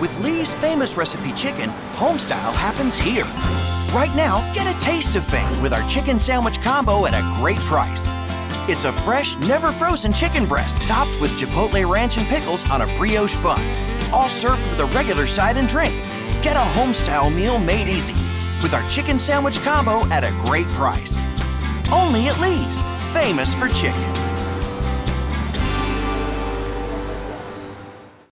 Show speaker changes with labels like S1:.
S1: With Lee's famous recipe chicken, homestyle happens here. Right now, get a taste of fame with our chicken sandwich combo at a great price. It's a fresh, never frozen chicken breast topped with chipotle ranch and pickles on a brioche bun, all served with a regular side and drink. Get a homestyle meal made easy with our chicken sandwich combo at a great price. Only at Lee's, famous for chicken.